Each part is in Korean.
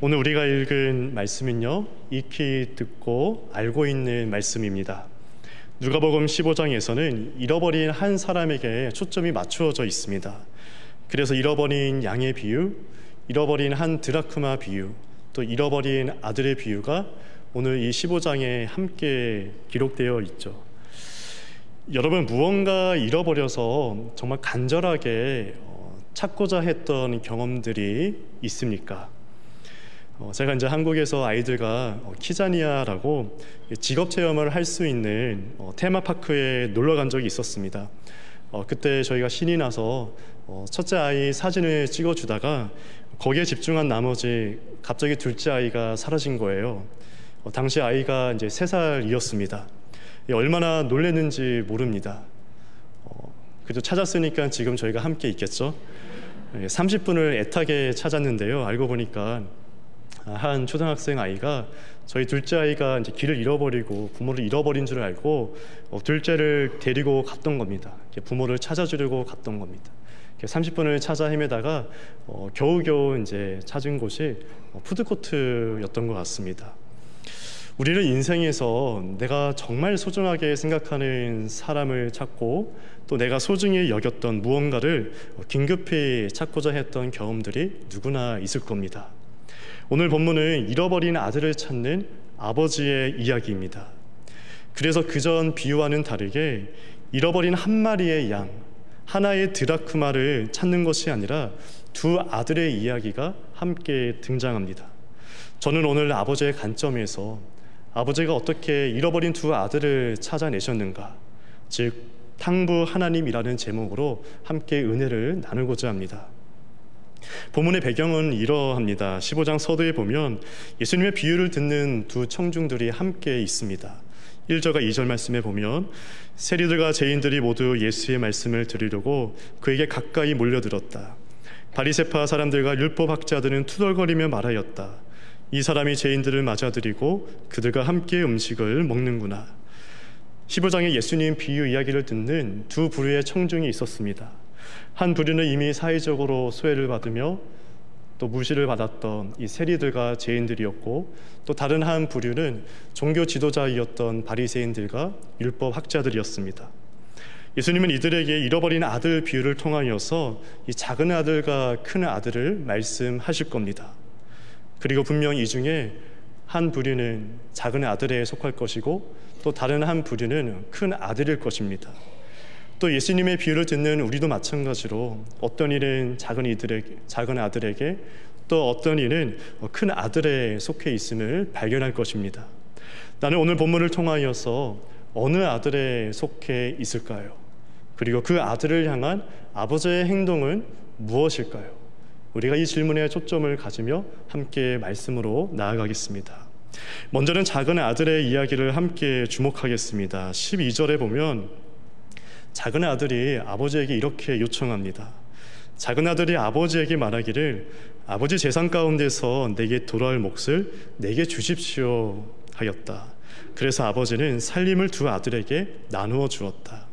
오늘 우리가 읽은 말씀은요, 익히 듣고 알고 있는 말씀입니다. 누가복음 15장에서는 잃어버린 한 사람에게 초점이 맞추어져 있습니다. 그래서 잃어버린 양의 비유, 잃어버린 한 드라크마 비유, 또 잃어버린 아들의 비유가 오늘 이 15장에 함께 기록되어 있죠. 여러분, 무언가 잃어버려서 정말 간절하게 찾고자 했던 경험들이 있습니까? 제가 이제 한국에서 아이들과 키자니아라고 직업 체험을 할 수 있는 테마파크에 놀러 간 적이 있었습니다. 그때 저희가 신이 나서 첫째 아이 사진을 찍어주다가 거기에 집중한 나머지 갑자기 둘째 아이가 사라진 거예요. 당시 아이가 이제 3살이었습니다. 얼마나 놀랐는지 모릅니다. 그래도 찾았으니까 지금 저희가 함께 있겠죠. 30분을 애타게 찾았는데요. 알고 보니까 한 초등학생 아이가 저희 둘째 아이가 이제 길을 잃어버리고 부모를 잃어버린 줄 알고 둘째를 데리고 갔던 겁니다. 부모를 찾아주려고 갔던 겁니다. 30분을 찾아 헤매다가 겨우겨우 이제 찾은 곳이 푸드코트였던 것 같습니다. 우리는 인생에서 내가 정말 소중하게 생각하는 사람을 찾고 또 내가 소중히 여겼던 무언가를 긴급히 찾고자 했던 경험들이 누구나 있을 겁니다. 오늘 본문은 잃어버린 아들을 찾는 아버지의 이야기입니다. 그래서 그전 비유와는 다르게 잃어버린 한 마리의 양, 하나의 드라크마를 찾는 것이 아니라 두 아들의 이야기가 함께 등장합니다. 저는 오늘 아버지의 관점에서 아버지가 어떻게 잃어버린 두 아들을 찾아내셨는가, 즉 탕부 하나님이라는 제목으로 함께 은혜를 나누고자 합니다. 본문의 배경은 이러합니다. 15장 서두에 보면 예수님의 비유를 듣는 두 청중들이 함께 있습니다. 1절과 2절 말씀에 보면 세리들과 죄인들이 모두 예수의 말씀을 들으려고 그에게 가까이 몰려들었다. 바리새파 사람들과 율법학자들은 투덜거리며 말하였다. 이 사람이 죄인들을 맞아들이고 그들과 함께 음식을 먹는구나. 15장에 예수님 비유 이야기를 듣는 두 부류의 청중이 있었습니다. 한 부류는 이미 사회적으로 소외를 받으며 또 무시를 받았던 이 세리들과 죄인들이었고, 또 다른 한 부류는 종교 지도자이었던 바리새인들과 율법 학자들이었습니다. 예수님은 이들에게 잃어버린 아들 비유를 통하여서 이 작은 아들과 큰 아들을 말씀하실 겁니다. 그리고 분명 이 중에 한 부류는 작은 아들에 속할 것이고 또 다른 한 부류는 큰 아들일 것입니다. 또 예수님의 비유를 듣는 우리도 마찬가지로 어떤 이는 작은 아들에게 또 어떤 이는 큰 아들에 속해 있음을 발견할 것입니다. 나는 오늘 본문을 통하여서 어느 아들에 속해 있을까요? 그리고 그 아들을 향한 아버지의 행동은 무엇일까요? 우리가 이 질문에 초점을 가지며 함께 말씀으로 나아가겠습니다. 먼저는 작은 아들의 이야기를 함께 주목하겠습니다. 12절에 보면 작은 아들이 아버지에게 이렇게 요청합니다. 작은 아들이 아버지에게 말하기를 아버지 재산 가운데서 내게 돌아올 몫을 내게 주십시오 하였다. 그래서 아버지는 살림을 두 아들에게 나누어 주었다.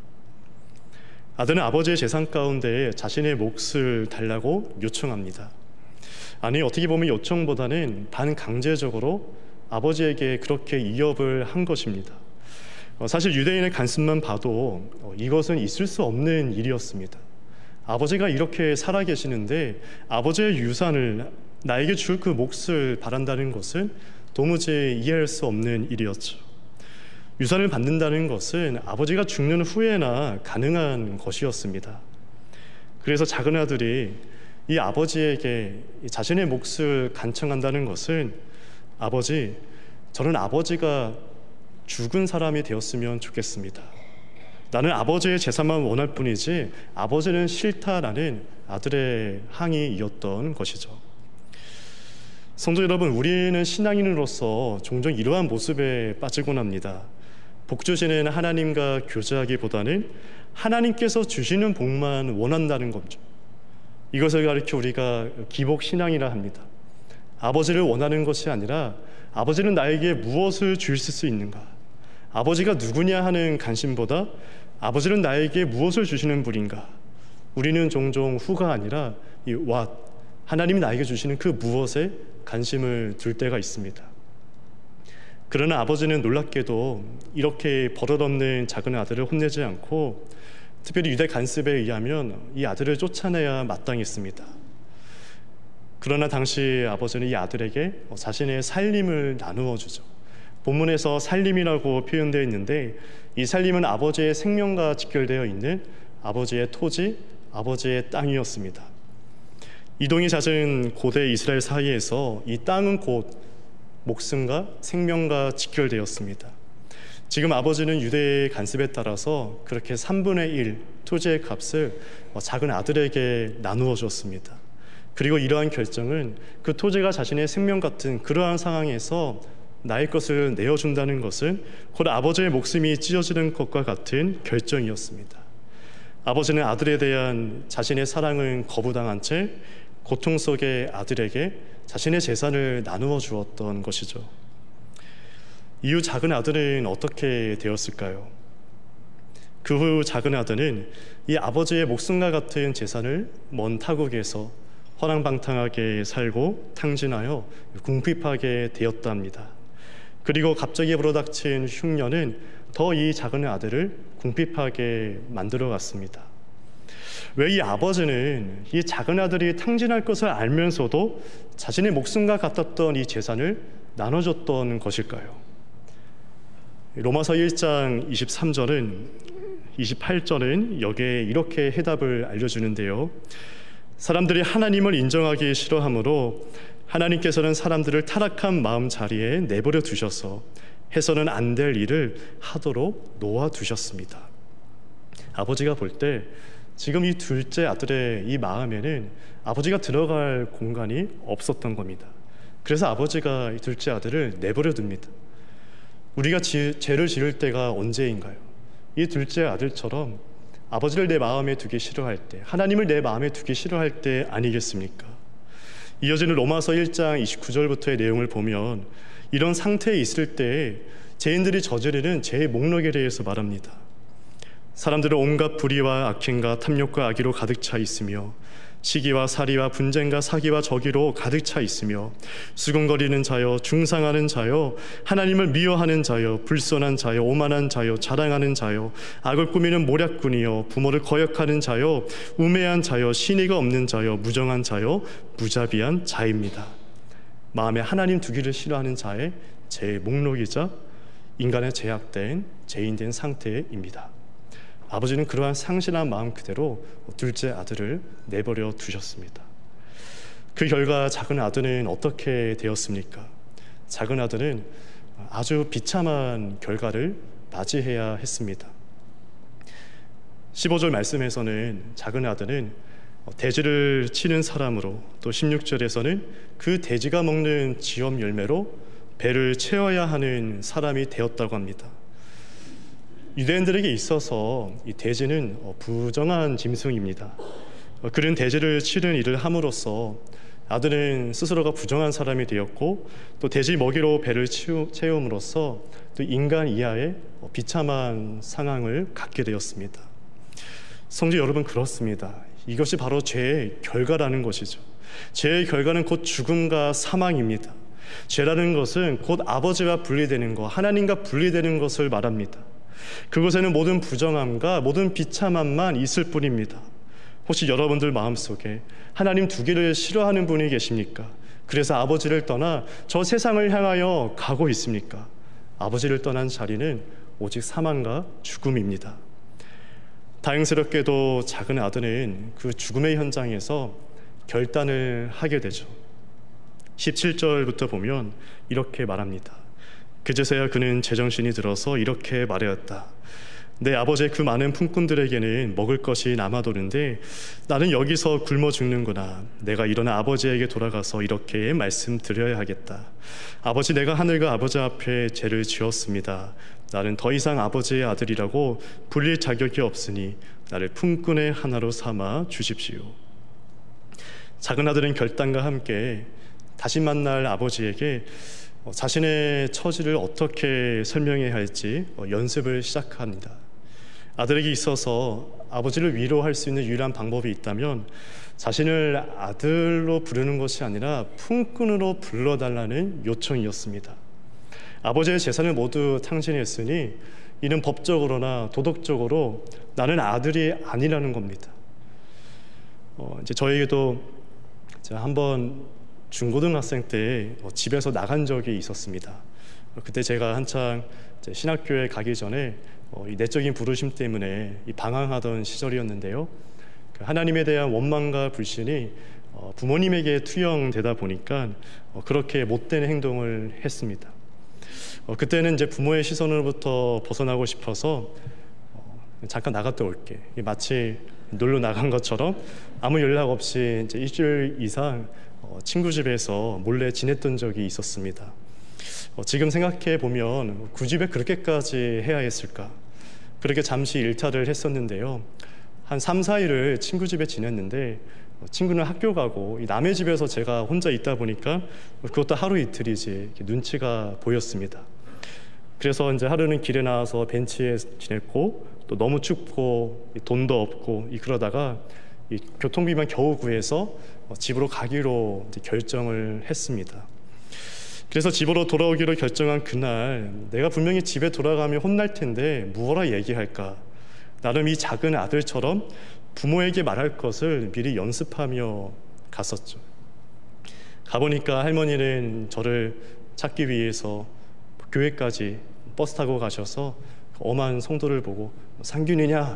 아들은 아버지의 재산 가운데 자신의 몫을 달라고 요청합니다. 아니, 어떻게 보면 요청보다는 반강제적으로 아버지에게 그렇게 이업을 한 것입니다. 사실 유대인의 관습만 봐도 이것은 있을 수 없는 일이었습니다. 아버지가 이렇게 살아계시는데 아버지의 유산을 나에게 줄 그 몫을 바란다는 것은 도무지 이해할 수 없는 일이었죠. 유산을 받는다는 것은 아버지가 죽는 후에나 가능한 것이었습니다. 그래서 작은 아들이 이 아버지에게 자신의 몫을 간청한다는 것은 아버지, 저는 아버지가 죽은 사람이 되었으면 좋겠습니다. 나는 아버지의 재산만 원할 뿐이지 아버지는 싫다라는 아들의 항의이었던 것이죠. 성도 여러분, 우리는 신앙인으로서 종종 이러한 모습에 빠지곤 합니다. 복 주시는 하나님과 교제하기보다는 하나님께서 주시는 복만 원한다는 거죠. 이것을 가리켜 우리가 기복 신앙이라 합니다. 아버지를 원하는 것이 아니라 아버지는 나에게 무엇을 주실 수 있는가, 아버지가 누구냐 하는 관심보다 아버지는 나에게 무엇을 주시는 분인가, 우리는 종종 후가 아니라 이 what, 하나님이 나에게 주시는 그 무엇에 관심을 둘 때가 있습니다. 그러나 아버지는 놀랍게도 이렇게 버릇없는 작은 아들을 혼내지 않고 특별히 유대 간습에 의하면 이 아들을 쫓아내야 마땅했습니다. 그러나 당시 아버지는 이 아들에게 자신의 살림을 나누어 주죠. 본문에서 살림이라고 표현되어 있는데 이 살림은 아버지의 생명과 직결되어 있는 아버지의 토지, 아버지의 땅이었습니다. 이동이 잦은 고대 이스라엘 사이에서 이 땅은 곧 목숨과 생명과 직결되었습니다. 지금 아버지는 유대의 간습에 따라서 그렇게 3분의 1 토지의 값을 작은 아들에게 나누어 주었습니다. 그리고 이러한 결정은 그 토지가 자신의 생명 같은 그러한 상황에서 나의 것을 내어준다는 것은 곧 아버지의 목숨이 찢어지는 것과 같은 결정이었습니다. 아버지는 아들에 대한 자신의 사랑을 거부당한 채 고통 속의 아들에게 자신의 재산을 나누어 주었던 것이죠. 이후 작은 아들은 어떻게 되었을까요? 그 후 작은 아들은 이 아버지의 목숨과 같은 재산을 먼 타국에서 허랑방탕하게 살고 탕진하여 궁핍하게 되었답니다. 그리고 갑자기 불어닥친 흉년은 더 이 작은 아들을 궁핍하게 만들어갔습니다. 왜 이 아버지는 이 작은 아들이 탕진할 것을 알면서도 자신의 목숨과 같았던 이 재산을 나눠줬던 것일까요? 로마서 1장 28절은 여기에 이렇게 해답을 알려주는데요. 사람들이 하나님을 인정하기 싫어하므로 하나님께서는 사람들을 타락한 마음 자리에 내버려 두셔서 해서는 안 될 일을 하도록 놓아두셨습니다. 아버지가 볼 때 지금 이 둘째 아들의 이 마음에는 아버지가 들어갈 공간이 없었던 겁니다. 그래서 아버지가 이 둘째 아들을 내버려 둡니다. 우리가 죄를 지을 때가 언제인가요? 이 둘째 아들처럼 아버지를 내 마음에 두기 싫어할 때, 하나님을 내 마음에 두기 싫어할 때 아니겠습니까? 이어지는 로마서 1장 29절부터의 내용을 보면 이런 상태에 있을 때 죄인들이 저지르는 죄의 목록에 대해서 말합니다. 사람들은 온갖 불의와 악행과 탐욕과 악의로 가득 차 있으며 시기와 살이와 분쟁과 사기와 저기로 가득 차 있으며 수군거리는 자여, 중상하는 자여, 하나님을 미워하는 자여, 불선한 자여, 오만한 자여, 자랑하는 자여, 악을 꾸미는 모략꾼이여, 부모를 거역하는 자여, 우매한 자여, 신의가 없는 자여, 무정한 자여, 무자비한 자입니다. 마음에 하나님 두기를 싫어하는 자의 제 목록이자 인간의 죄악된 죄인된 상태입니다. 아버지는 그러한 상실한 마음 그대로 둘째 아들을 내버려 두셨습니다. 그 결과 작은 아들은 어떻게 되었습니까? 작은 아들은 아주 비참한 결과를 맞이해야 했습니다. 15절 말씀에서는 작은 아들은 돼지를 치는 사람으로, 또 16절에서는 그 돼지가 먹는 지엄 열매로 배를 채워야 하는 사람이 되었다고 합니다. 유대인들에게 있어서 이 돼지는 부정한 짐승입니다. 그런 돼지를 치는 일을 함으로써 아들은 스스로가 부정한 사람이 되었고, 또 돼지 먹이로 배를 채움으로써 또 인간 이하의 비참한 상황을 갖게 되었습니다. 성도 여러분, 그렇습니다. 이것이 바로 죄의 결과라는 것이죠. 죄의 결과는 곧 죽음과 사망입니다. 죄라는 것은 곧 아버지와 분리되는 것, 하나님과 분리되는 것을 말합니다. 그곳에는 모든 부정함과 모든 비참함만 있을 뿐입니다. 혹시 여러분들 마음속에 하나님 두기를 싫어하는 분이 계십니까? 그래서 아버지를 떠나 저 세상을 향하여 가고 있습니까? 아버지를 떠난 자리는 오직 사망과 죽음입니다. 다행스럽게도 작은 아들은 그 죽음의 현장에서 결단을 하게 되죠. 17절부터 보면 이렇게 말합니다. 그제서야 그는 제정신이 들어서 이렇게 말하였다. 내 아버지의 그 많은 품꾼들에게는 먹을 것이 남아도는데 나는 여기서 굶어 죽는구나. 내가 일어나 아버지에게 돌아가서 이렇게 말씀드려야 하겠다. 아버지, 내가 하늘과 아버지 앞에 죄를 지었습니다. 나는 더 이상 아버지의 아들이라고 불릴 자격이 없으니 나를 품꾼의 하나로 삼아 주십시오. 작은 아들은 결단과 함께 다시 만날 아버지에게 자신의 처지를 어떻게 설명해야 할지 연습을 시작합니다. 아들에게 있어서 아버지를 위로할 수 있는 유일한 방법이 있다면 자신을 아들로 부르는 것이 아니라 품꾼으로 불러달라는 요청이었습니다. 아버지의 재산을 모두 탕진했으니 이는 법적으로나 도덕적으로 나는 아들이 아니라는 겁니다. 이제 저에게도 제가 한번 중고등학생 때 집에서 나간 적이 있었습니다. 그때 제가 한창 신학교에 가기 전에 이 내적인 부르심 때문에 방황하던 시절이었는데요. 하나님에 대한 원망과 불신이 부모님에게 투영되다 보니까 그렇게 못된 행동을 했습니다. 그때는 이제 부모의 시선으로부터 벗어나고 싶어서 잠깐 나갔다 올게, 마치 놀러 나간 것처럼 아무 연락 없이 이제 일주일 이상 친구 집에서 몰래 지냈던 적이 있었습니다. 지금 생각해 보면 굳이 왜 그렇게까지 해야 했을까? 그렇게 잠시 일탈을 했었는데요. 한 3, 4일을 친구 집에 지냈는데 친구는 학교 가고 남의 집에서 제가 혼자 있다 보니까 그것도 하루 이틀이지 눈치가 보였습니다. 그래서 이제 하루는 길에 나와서 벤치에 지냈고 또 너무 춥고 돈도 없고 그러다가 교통비만 겨우 구해서 집으로 가기로 이제 결정을 했습니다. 그래서 집으로 돌아오기로 결정한 그날 내가 분명히 집에 돌아가면 혼날 텐데 무엇라 얘기할까? 나름 이 작은 아들처럼 부모에게 말할 것을 미리 연습하며 갔었죠. 가보니까 할머니는 저를 찾기 위해서 교회까지 버스 타고 가셔서 엄한 성도를 보고 상균이냐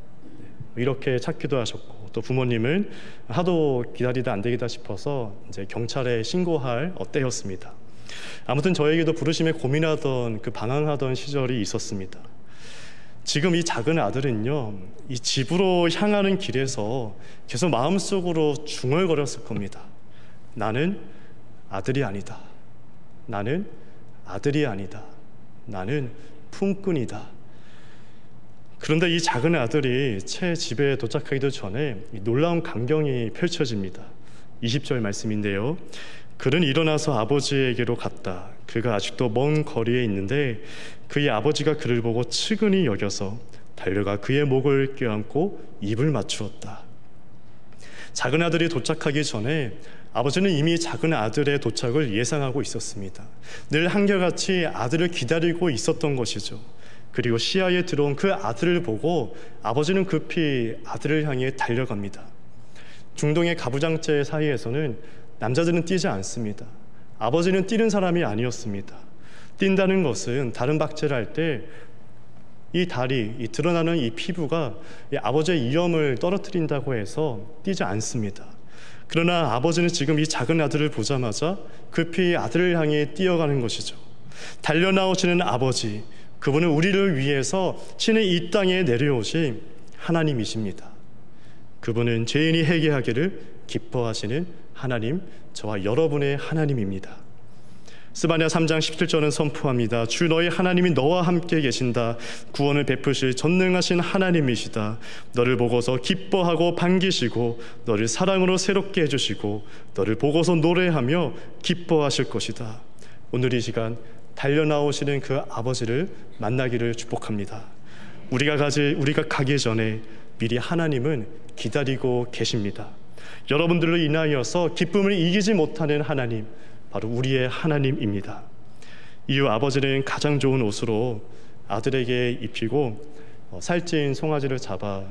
이렇게 찾기도 하셨고, 또 부모님은 하도 기다리다 안 되겠다 싶어서 이제 경찰에 신고할 때였습니다. 아무튼 저에게도 부르심에 고민하던 방황하던 시절이 있었습니다. 지금 이 작은 아들은요, 이 집으로 향하는 길에서 계속 마음속으로 중얼거렸을 겁니다. 나는 아들이 아니다. 나는 아들이 아니다. 나는 품꾼이다. 그런데 이 작은 아들이 채 집에 도착하기도 전에 놀라운 광경이 펼쳐집니다. 20절 말씀인데요. 그는 일어나서 아버지에게로 갔다. 그가 아직도 먼 거리에 있는데 그의 아버지가 그를 보고 측은히 여겨서 달려가 그의 목을 껴안고 입을 맞추었다. 작은 아들이 도착하기 전에 아버지는 이미 작은 아들의 도착을 예상하고 있었습니다. 늘 한결같이 아들을 기다리고 있었던 것이죠. 그리고 시야에 들어온 그 아들을 보고 아버지는 급히 아들을 향해 달려갑니다. 중동의 가부장제 사이에서는 남자들은 뛰지 않습니다. 아버지는 뛰는 사람이 아니었습니다. 뛴다는 것은 다른 박제를 할 때 이 다리, 이 드러나는 이 피부가 이 아버지의 이염을 떨어뜨린다고 해서 뛰지 않습니다. 그러나 아버지는 지금 이 작은 아들을 보자마자 급히 아들을 향해 뛰어가는 것이죠. 달려나오시는 아버지, 그분은 우리를 위해서 신의 이 땅에 내려오신 하나님이십니다. 그분은 죄인이 회개하기를 기뻐하시는 하나님, 저와 여러분의 하나님입니다. 스바냐 3장 17절은 선포합니다. 주 너희 하나님이 너와 함께 계신다. 구원을 베푸실 전능하신 하나님이시다. 너를 보고서 기뻐하고 반기시고 너를 사랑으로 새롭게 해주시고 너를 보고서 노래하며 기뻐하실 것이다. 오늘 이 시간 달려나오시는 그 아버지를 만나기를 축복합니다. 우리가 가기 전에 미리 하나님은 기다리고 계십니다. 여러분들로 인하여서 기쁨을 이기지 못하는 하나님, 바로 우리의 하나님입니다. 이후 아버지는 가장 좋은 옷으로 아들에게 입히고 살찐 송아지를 잡아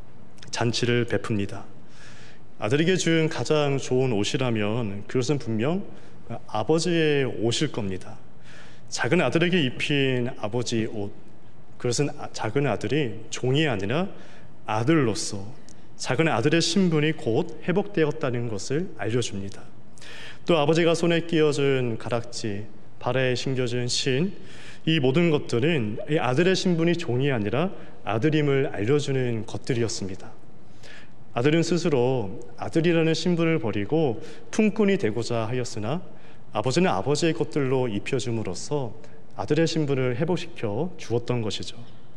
잔치를 베풉니다. 아들에게 준 가장 좋은 옷이라면 그것은 분명 아버지의 옷일 겁니다. 작은 아들에게 입힌 아버지의 옷, 그것은 작은 아들이 종이 아니라 아들로서 작은 아들의 신분이 곧 회복되었다는 것을 알려줍니다. 또 아버지가 손에 끼워준 가락지, 발에 신겨준 신, 이 모든 것들은 이 아들의 신분이 종이 아니라 아들임을 알려주는 것들이었습니다. 아들은 스스로 아들이라는 신분을 버리고 품꾼이 되고자 하였으나 아버지는 아버지의 것들로 입혀줌으로써 아들의 신분을 회복시켜 주었던 것이죠.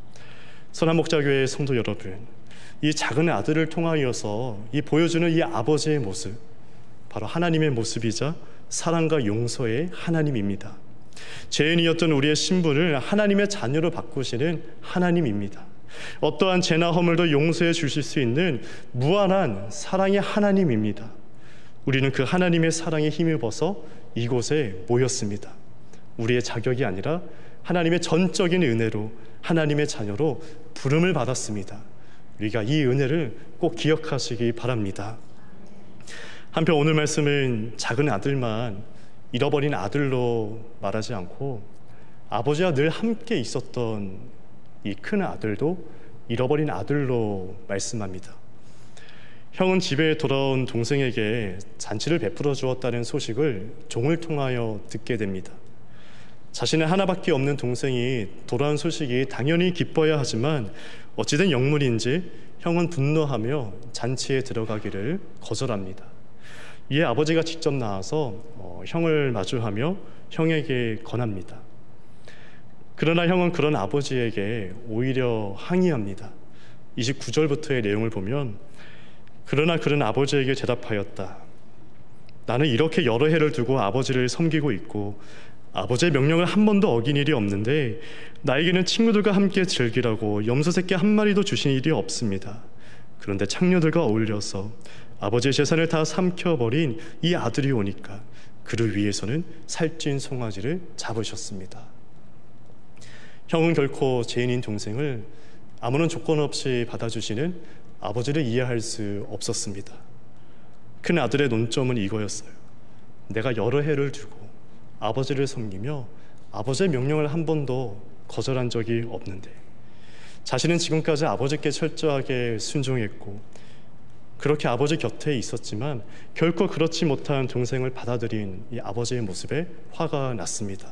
선한목자교회의 성도 여러분, 이 작은 아들을 통하여서 이 보여주는 이 아버지의 모습, 바로 하나님의 모습이자 사랑과 용서의 하나님입니다. 죄인이었던 우리의 신분을 하나님의 자녀로 바꾸시는 하나님입니다. 어떠한 죄나 허물도 용서해 주실 수 있는 무한한 사랑의 하나님입니다. 우리는 그 하나님의 사랑에 힘입어서 이곳에 모였습니다. 우리의 자격이 아니라 하나님의 전적인 은혜로 하나님의 자녀로 부름을 받았습니다. 우리가 이 은혜를 꼭 기억하시기 바랍니다. 한편 오늘 말씀은 작은 아들만 잃어버린 아들로 말하지 않고 아버지와 늘 함께 있었던 이 큰 아들도 잃어버린 아들로 말씀합니다. 형은 집에 돌아온 동생에게 잔치를 베풀어 주었다는 소식을 종을 통하여 듣게 됩니다. 자신의 하나밖에 없는 동생이 돌아온 소식이 당연히 기뻐야 하지만 어찌된 영문인지 형은 분노하며 잔치에 들어가기를 거절합니다. 이에 아버지가 직접 나와서 형을 마주하며 형에게 권합니다. 그러나 형은 그런 아버지에게 오히려 항의합니다. 29절부터의 내용을 보면 그러나 그는 아버지에게 대답하였다. 나는 이렇게 여러 해를 두고 아버지를 섬기고 있고 아버지의 명령을 한 번도 어긴 일이 없는데 나에게는 친구들과 함께 즐기라고 염소 새끼 한 마리도 주신 일이 없습니다. 그런데 창녀들과 어울려서 아버지의 재산을 다 삼켜버린 이 아들이 오니까 그를 위해서는 살찐 송아지를 잡으셨습니다. 형은 결코 죄인인 동생을 아무런 조건 없이 받아주시는 아버지를 이해할 수 없었습니다. 큰 아들의 논점은 이거였어요. 내가 여러 해를 두고 아버지를 섬기며 아버지의 명령을 한 번도 거절한 적이 없는데 자신은 지금까지 아버지께 철저하게 순종했고 그렇게 아버지 곁에 있었지만 결코 그렇지 못한 동생을 받아들인 이 아버지의 모습에 화가 났습니다.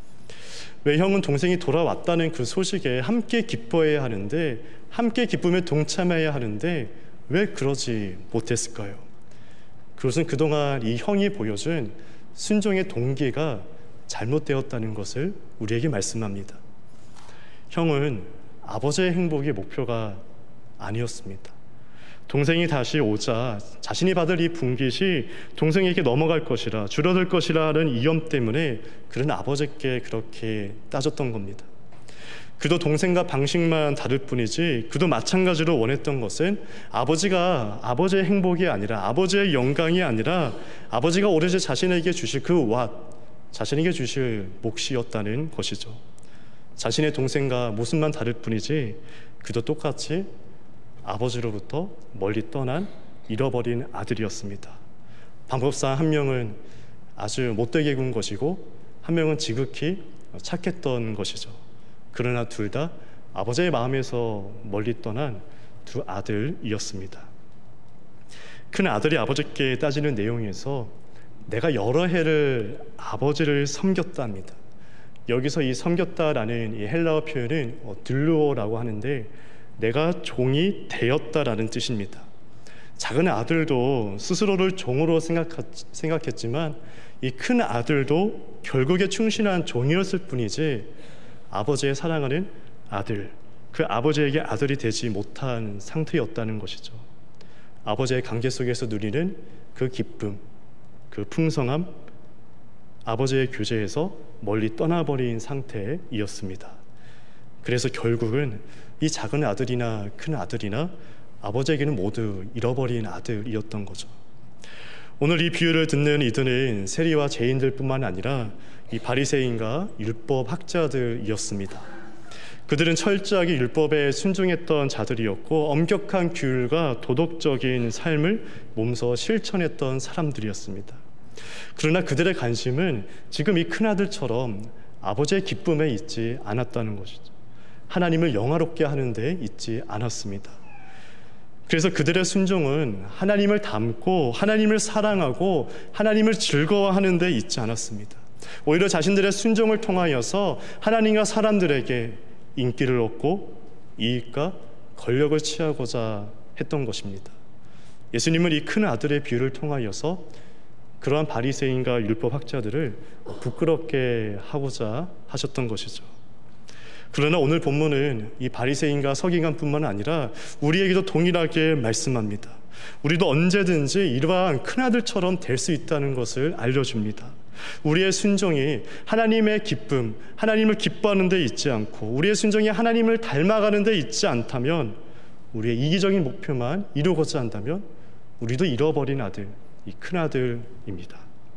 왜 형은 동생이 돌아왔다는 그 소식에 함께 기뻐해야 하는데 함께 기쁨에 동참해야 하는데 왜 그러지 못했을까요? 그것은 그동안 이 형이 보여준 순종의 동기가 잘못되었다는 것을 우리에게 말씀합니다. 형은 아버지의 행복이 목표가 아니었습니다. 동생이 다시 오자 자신이 받을 이 분깃이 동생에게 넘어갈 것이라 줄어들 것이라 하는 이염 때문에 그는 아버지께 그렇게 따졌던 겁니다. 그도 동생과 방식만 다를 뿐이지 그도 마찬가지로 원했던 것은 아버지가 아버지의 행복이 아니라 아버지의 영광이 아니라 아버지가 오로지 자신에게 주실 그 왓, 자신에게 주실 몫이었다는 것이죠. 자신의 동생과 모습만 다를 뿐이지 그도 똑같이 아버지로부터 멀리 떠난 잃어버린 아들이었습니다. 방법상 한 명은 아주 못되게 군 것이고 한 명은 지극히 착했던 것이죠. 그러나 둘 다 아버지의 마음에서 멀리 떠난 두 아들이었습니다. 큰 아들이 아버지께 따지는 내용에서 내가 여러 해를 아버지를 섬겼답니다. 여기서 이 섬겼다라는 이 헬라어 표현은 들루오라고 하는데 내가 종이 되었다라는 뜻입니다. 작은 아들도 스스로를 종으로 생각했지만 이 큰 아들도 결국에 충실한 종이었을 뿐이지 아버지의 사랑하는 아들, 그 아버지에게 아들이 되지 못한 상태였다는 것이죠. 아버지의 관계 속에서 누리는 그 기쁨, 그 풍성함, 아버지의 교제에서 멀리 떠나버린 상태이었습니다. 그래서 결국은 이 작은 아들이나 큰 아들이나 아버지에게는 모두 잃어버린 아들이었던 거죠. 오늘 이 비유를 듣는 이들은 세리와 죄인들뿐만 아니라 이 바리새인과 율법 학자들이었습니다. 그들은 철저하게 율법에 순종했던 자들이었고 엄격한 규율과 도덕적인 삶을 몸소 실천했던 사람들이었습니다. 그러나 그들의 관심은 지금 이 큰아들처럼 아버지의 기쁨에 있지 않았다는 것이죠. 하나님을 영화롭게 하는 데 있지 않았습니다. 그래서 그들의 순종은 하나님을 닮고 하나님을 사랑하고 하나님을 즐거워하는 데 있지 않았습니다. 오히려 자신들의 순종을 통하여서 하나님과 사람들에게 인기를 얻고 이익과 권력을 취하고자 했던 것입니다. 예수님은 이 큰 아들의 비유를 통하여서 그러한 바리새인과 율법 학자들을 부끄럽게 하고자 하셨던 것이죠. 그러나 오늘 본문은 이 바리새인과 서기관뿐만 아니라 우리에게도 동일하게 말씀합니다. 우리도 언제든지 이러한 큰아들처럼 될 수 있다는 것을 알려줍니다. 우리의 순종이 하나님의 기쁨, 하나님을 기뻐하는 데 있지 않고 우리의 순종이 하나님을 닮아가는 데 있지 않다면, 우리의 이기적인 목표만 이루고자 한다면 우리도 잃어버린 아들, 이 큰아들입니다.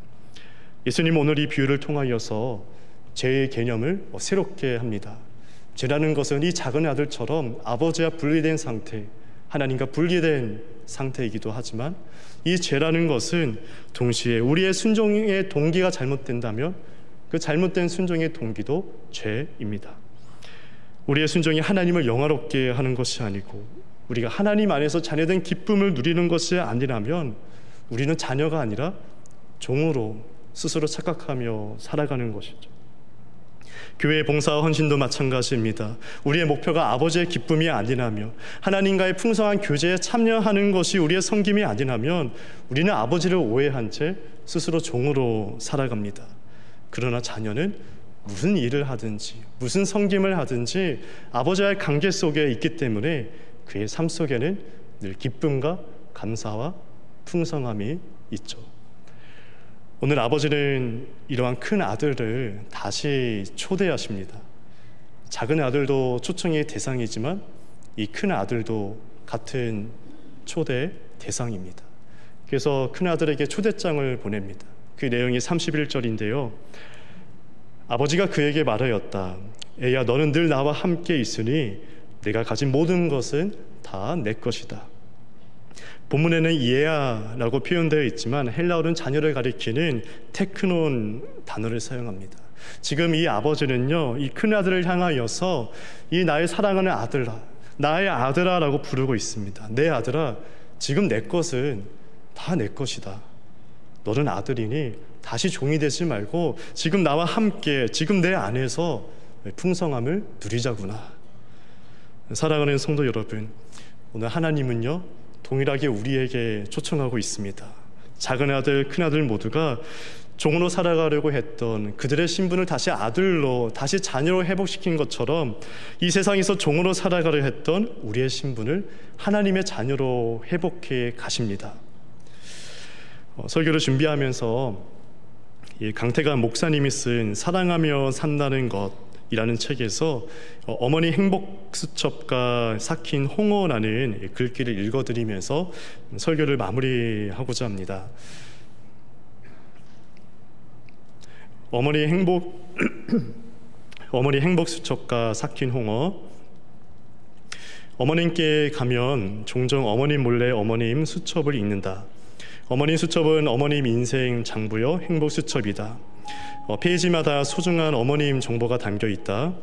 예수님 오늘 이 비유를 통하여서 죄의 개념을 새롭게 합니다. 죄라는 것은 이 작은 아들처럼 아버지와 분리된 상태, 하나님과 분리된 상태이기도 하지만, 이 죄라는 것은 동시에 우리의 순종의 동기가 잘못된다면 그 잘못된 순종의 동기도 죄입니다. 우리의 순종이 하나님을 영화롭게 하는 것이 아니고 우리가 하나님 안에서 자녀된 기쁨을 누리는 것이 아니라면 우리는 자녀가 아니라 종으로 스스로 착각하며 살아가는 것이죠. 교회의 봉사와 헌신도 마찬가지입니다. 우리의 목표가 아버지의 기쁨이 아니라면, 하나님과의 풍성한 교제에 참여하는 것이 우리의 섬김이 아니라면 우리는 아버지를 오해한 채 스스로 종으로 살아갑니다. 그러나 자녀는 무슨 일을 하든지 무슨 섬김을 하든지 아버지와의 관계 속에 있기 때문에 그의 삶 속에는 늘 기쁨과 감사와 풍성함이 있죠. 오늘 아버지는 이러한 큰 아들을 다시 초대하십니다. 작은 아들도 초청의 대상이지만 이 큰 아들도 같은 초대 대상입니다. 그래서 큰 아들에게 초대장을 보냅니다. 그 내용이 31절인데요. 아버지가 그에게 말하였다. 애야, 너는 늘 나와 함께 있으니 내가 가진 모든 것은 다 내 것이다. 본문에는 이에야라고 표현되어 있지만 헬라어는 자녀를 가리키는 테크논 단어를 사용합니다. 지금 이 아버지는요, 이 큰아들을 향하여서 이 나의 사랑하는 아들아, 나의 아들아라고 부르고 있습니다. 내 아들아, 지금 내 것은 다 내 것이다. 너는 아들이니 다시 종이 되지 말고 지금 나와 함께, 지금 내 안에서 풍성함을 누리자구나. 사랑하는 성도 여러분, 오늘 하나님은요 동일하게 우리에게 초청하고 있습니다. 작은 아들, 큰 아들 모두가 종으로 살아가려고 했던 그들의 신분을 다시 아들로, 다시 자녀로 회복시킨 것처럼 이 세상에서 종으로 살아가려 했던 우리의 신분을 하나님의 자녀로 회복해 가십니다. 설교를 준비하면서 이 강태관 목사님이 쓴 사랑하며 산다는 것이라는 책에서 어머니 행복수첩가 삭힌 홍어라는 글귀를 읽어드리면서 설교를 마무리하고자 합니다. 어머니 행복수첩가 삭힌 홍어. 어머님께 가면 종종 어머님 몰래 어머님 수첩을 읽는다. 어머님 수첩은 어머님 인생 장부여 행복수첩이다. 페이지마다 소중한 어머님 정보가 담겨 있다.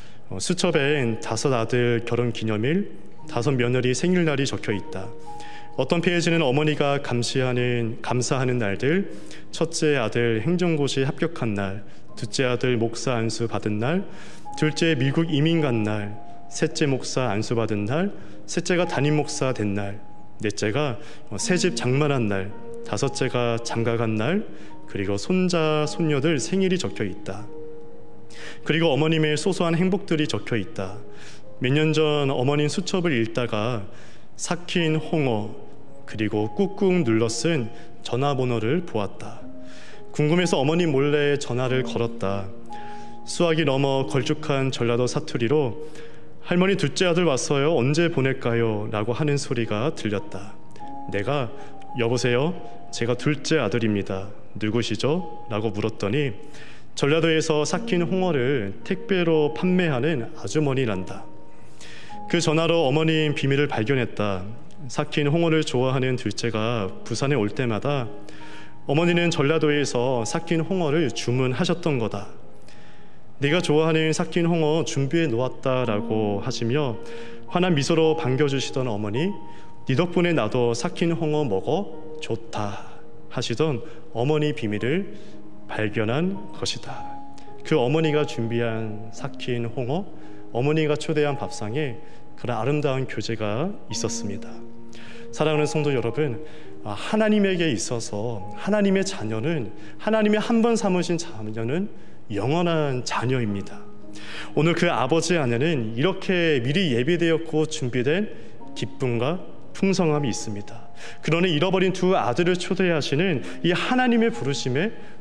수첩엔 5 아들 결혼 기념일, 5 며느리 생일날이 적혀 있다. 어떤 페이지는 어머니가 감사하는 날들, 첫째 아들 행정고시 합격한 날, 둘째 아들 목사 안수 받은 날, 둘째 미국 이민 간 날, 셋째 목사 안수 받은 날, 셋째가 담임 목사 된 날, 넷째가 새집 장만한 날, 5째가 장가간 날, 그리고 손자, 손녀들 생일이 적혀 있다. 그리고 어머님의 소소한 행복들이 적혀 있다. 몇 년 전 어머님 수첩을 읽다가 삭힌 홍어 그리고 꾹꾹 눌러 쓴 전화번호를 보았다. 궁금해서 어머님 몰래 전화를 걸었다. 수학이 넘어 걸쭉한 전라도 사투리로 할머니 둘째 아들 왔어요. 언제 보낼까요? 라고 하는 소리가 들렸다. 내가 여보세요? 제가 둘째 아들입니다. 누구시죠? 라고 물었더니 전라도에서 삭힌 홍어를 택배로 판매하는 아주머니란다. 그 전화로 어머님 비밀을 발견했다. 삭힌 홍어를 좋아하는 둘째가 부산에 올 때마다 어머니는 전라도에서 삭힌 홍어를 주문하셨던 거다. 네가 좋아하는 삭힌 홍어 준비해 놓았다라고 하시며 환한 미소로 반겨주시던 어머니, 네 덕분에 나도 삭힌 홍어 먹어 좋다 하시던 어머니 비밀을 발견한 것이다. 그 어머니가 준비한 삭힌 홍어, 어머니가 초대한 밥상에 그런 아름다운 교제가 있었습니다. 사랑하는 성도 여러분, 하나님에게 있어서 하나님의 자녀는, 하나님의 한 번 삼으신 자녀는 영원한 자녀입니다. 오늘 그 아버지 안에는 이렇게 미리 예비되었고 준비된 기쁨과 풍성함이 있습니다. 그러니 잃어버린 2 아들을 초대하시는 이 하나님의 부르심에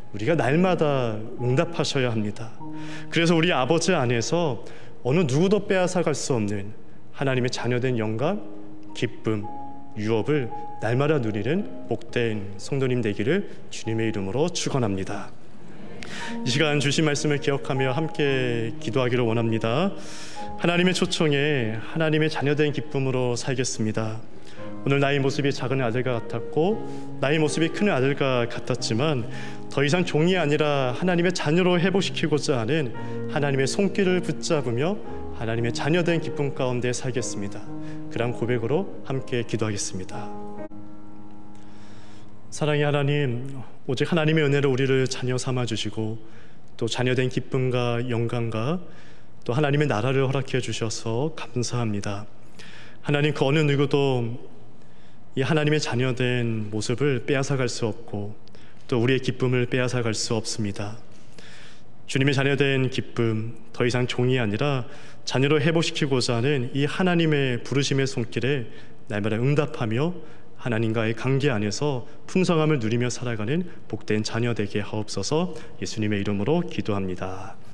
우리가 날마다 응답하셔야 합니다. 그래서 우리 아버지 안에서 어느 누구도 빼앗아갈 수 없는 하나님의 자녀된 영광, 기쁨, 유업을 날마다 누리는 복된 성도님 되기를 주님의 이름으로 축원합니다. 이 시간 주신 말씀을 기억하며 함께 기도하기를 원합니다. 하나님의 초청에 하나님의 자녀된 기쁨으로 살겠습니다. 오늘 나의 모습이 작은 아들과 같았고 나의 모습이 큰 아들과 같았지만 더 이상 종이 아니라 하나님의 자녀로 회복시키고자 하는 하나님의 손길을 붙잡으며 하나님의 자녀된 기쁨 가운데 살겠습니다. 그런 고백으로 함께 기도하겠습니다. 사랑의 하나님, 오직 하나님의 은혜로 우리를 자녀 삼아주시고 또 자녀된 기쁨과 영광과 또 하나님의 나라를 허락해 주셔서 감사합니다. 하나님, 그 어느 누구도 이 하나님의 자녀된 모습을 빼앗아갈 수 없고 또 우리의 기쁨을 빼앗아갈 수 없습니다. 주님의 자녀된 기쁨, 더 이상 종이 아니라 자녀로 회복시키고자 하는 이 하나님의 부르심의 손길에 날마다 응답하며 하나님과의 관계 안에서 풍성함을 누리며 살아가는 복된 자녀 되게 하옵소서. 예수님의 이름으로 기도합니다.